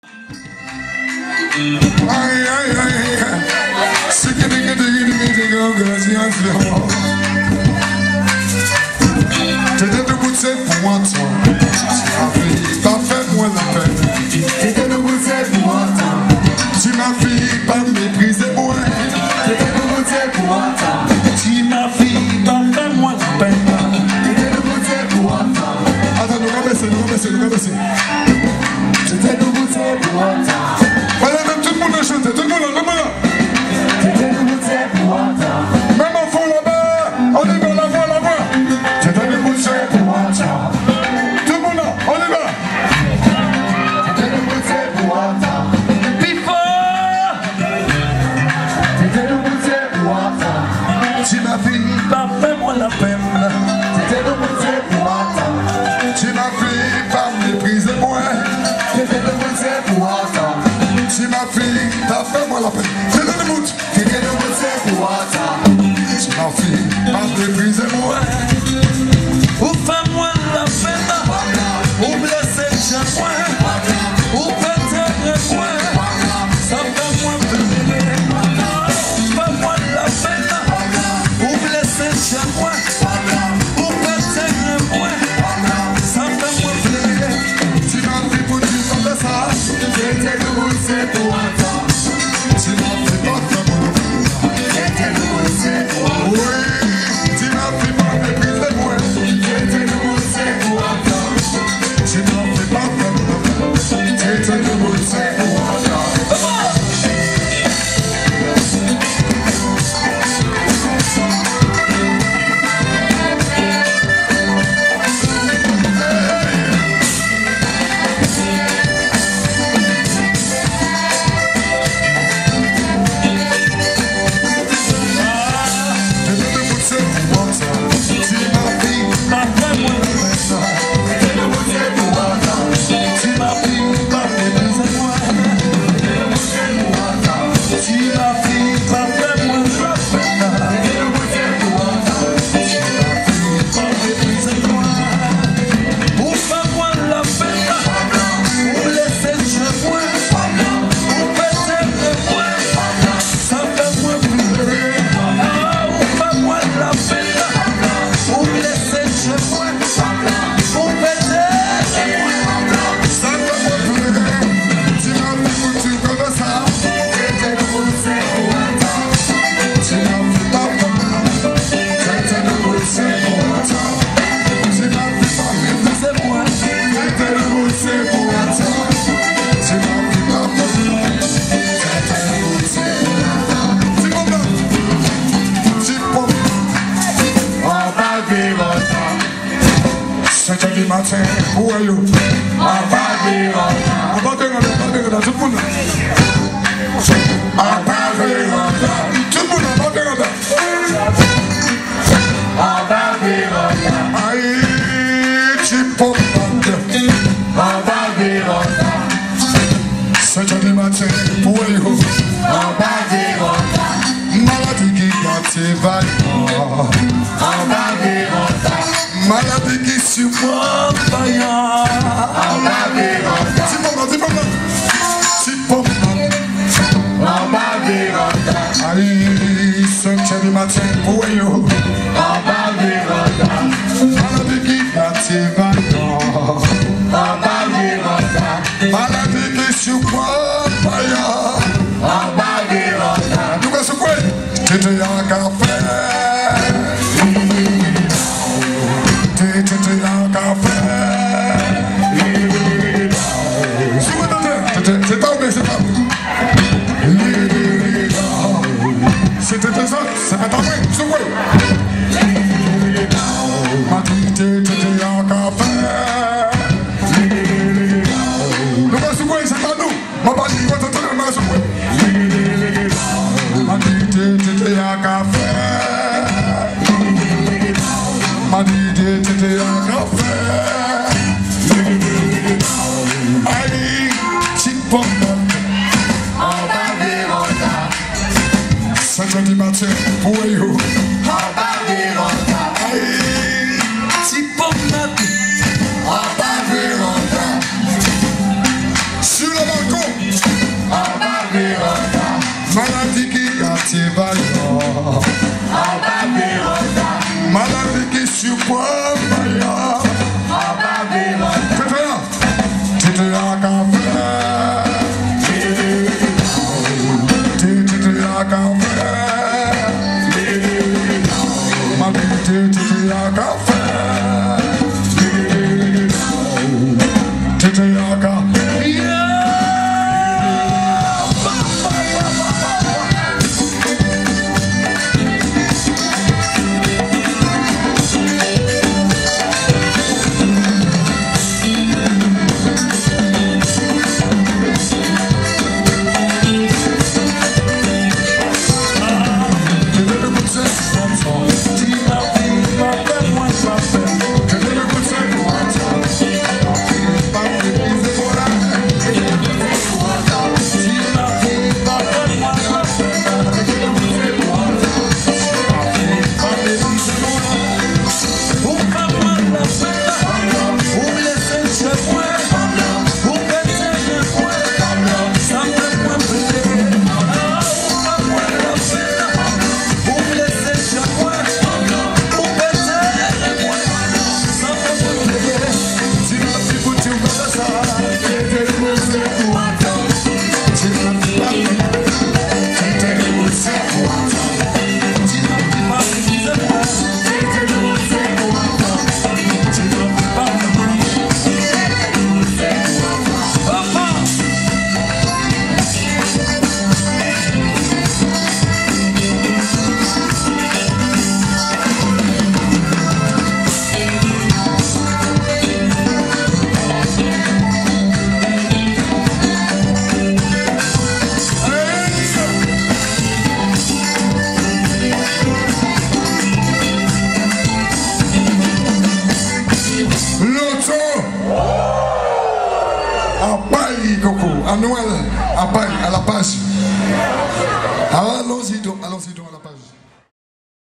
Aïe, aïe, aïe. C'est que des t'étais debout, c'est pour moi, toi. T'as fait moins la peine. T'étais debout, c'est pour moi, toi. Tu m'as fait pas mépriser, moi. T'étais debout, c'est pour moi, toi. Tu m'as fait pas faire moins la peine. T'étais debout, c'est pour moi, toi. Attends, nous rabaisser. T'étais debout, c'est pour moi, toi. Voilà, même tout le monde a chanté, tout le monde là. T'étais debout, c'est pour moi, toi. Même en fond là-bas, on y va, la voix. T'étais debout, c'est pour moi, toi. Tout le monde là, on y va. T'étais debout, c'est pour moi, toi. T'étais debout, c'est pour moi, toi. Tu m'as fait pas faire moins la peine. T'étais debout, c'est pour moi, toi. Tu m'as fait pas mépriser, moi. T'étais debout, c'est pour moi, toi. Tu m'as fait pas faire moins la peine. T'étais debout. T'étais debout, c'est pour moi, toi. Tu m'as fait pas mépriser, moi. Ou fais-moi la peine, ou blesser chez moi, ou péter moi, ça fait moi pleurer. Fais-moi la peine, ou blesser chez moi, ou péter moi, ça fait moi pleurer. Tu m'as fait pour dire comme ça. T'étais debout, c'est pour moi, toi. Tu m'as fait pas faire moins la peine. T'étais debout, c'est pour moi, toi. Oui, tu m'as fait pas mépriser, moi. T'étais debout, c'est pour moi, toi. Tu m'as fait pas faire moins la peine. T'étais debout, c'est pour moi, toi. T'étais debout, c'est pour moi, ça. Tu m'as fait Pas fait moi la peine, T'étais debout, c'est pour moi, toi. tu m'as fait pas mépriser moi, tu m'as fait pas faire moi la peine. T'étais debout, c'est pour moi, toi. Pas mépriser moi, ou fais-moi la peine, ou blesser chez moi, ou péter moi, ça fait moi pleurer. Ou fais-moi la peine, ou blesser chez moi, ou péter moi, ça fait moi pleurer. Tu m'as fait pour dire comme ça. T'étais debout, c'est pour moi, toi. Tu m'as fait pas faire moins la peine. T'étais debout, c'est pour moi, toi. Tu m'as fait pas mépriser. c'est moi. T'étais debout, c'est pour moi, ça. Tu m'as fait pas faire moins la peine. T'étais debout, c'est pour moi, toi. Tu comprends? Tu comprends? On va vivre ensemble. 5 heures du matin, où est you? On va vivre ensemble. On va dire, tout le monde. On va vivre ensemble. Tout le monde, on va dire. On va vivre ensemble. Aïe, tu comprends? On va vivre ensemble. 5 heures du matin, où est you? On va vivre ensemble. Maladie qui gâte tes vailles. On va vivre ensemble. Maladie qui supporte vaillant. On va vivre ensemble. Tu comprends? Tu comprends? On va vivre ensemble. Aïe, 5 heures du matin, où est you? On va vivre ensemble. Maladie qui gâte tes vailles. On va vivre ensemble. Maladie qui supporte vaillant. On va vivre ensemble. Nous allons se couper. T'étais un café. T'étais un café. Si vous entendez, c'est pas vrai, c'est pas vrai. C'était tes autres, c'est pas vrai, c'est vrai. Ma dit, t'étais un café. Nous allons se couper, c'est pas nous. Ma pas dit, votre temps, nous allons se couper. Ma dit, t'étais un café. Ma dit, t'étais un café. Aïe, tu comprends? On va vivre ensemble. 5 heures du matin, où est you? On va vivre ensemble. Aïe, Tu peux mettre On va vivre ensemble. sur le balcon. À Noël, à Paris, à la page. Allons-y donc, allons-y donc.